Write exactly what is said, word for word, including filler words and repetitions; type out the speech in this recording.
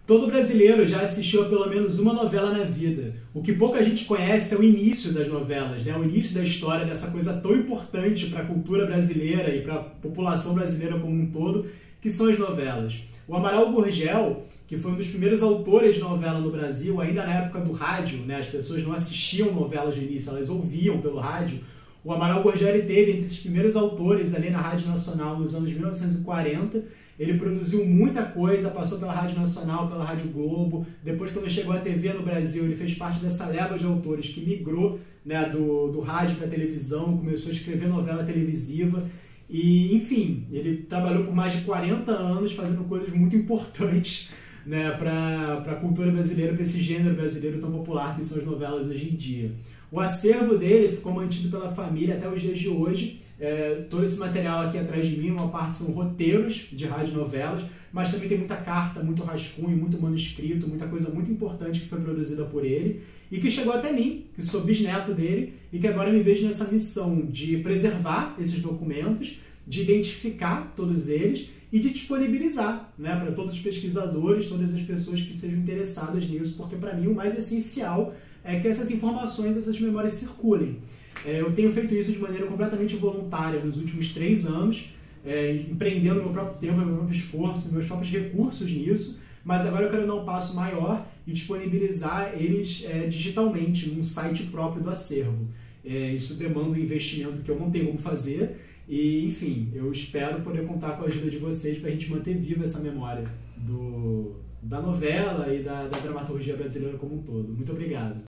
Todo brasileiro já assistiu a pelo menos uma novela na vida. O que pouca gente conhece é o início das novelas, né? O início da história dessa coisa tão importante para a cultura brasileira e para a população brasileira como um todo, que são as novelas. O Amaral Gurgel, que foi um dos primeiros autores de novela no Brasil, ainda na época do rádio, né? As pessoas não assistiam novelas no início, elas ouviam pelo rádio. O Amaral Gurgel ele teve entre esses primeiros autores ali na Rádio Nacional nos anos mil novecentos e quarenta. Ele produziu muita coisa, passou pela Rádio Nacional, pela Rádio Globo. Depois, quando chegou à T V no Brasil, ele fez parte dessa leva de autores que migrou, né, do, do rádio para a televisão, começou a escrever novela televisiva. E, enfim, ele trabalhou por mais de quarenta anos fazendo coisas muito importantes, né, para a cultura brasileira, para esse gênero brasileiro tão popular que são as novelas hoje em dia. O acervo dele ficou mantido pela família até os dias de hoje. É, todo esse material aqui atrás de mim, uma parte são roteiros de radionovelas, mas também tem muita carta, muito rascunho, muito manuscrito, muita coisa muito importante que foi produzida por ele e que chegou até mim, que sou bisneto dele, e que agora me vejo nessa missão de preservar esses documentos, de identificar todos eles e de disponibilizar, né, para todos os pesquisadores, todas as pessoas que sejam interessadas nisso, porque para mim o mais essencial é que essas informações, essas memórias circulem. É, eu tenho feito isso de maneira completamente voluntária nos últimos três anos, é, empreendendo meu próprio tempo, meu próprio esforço, meus próprios recursos nisso, mas agora eu quero dar um passo maior e disponibilizar eles é, digitalmente, num site próprio do acervo. É, isso demanda um investimento que eu não tenho como fazer e, enfim, eu espero poder contar com a ajuda de vocês para a gente manter viva essa memória do, da novela e da, da dramaturgia brasileira como um todo. Muito obrigado.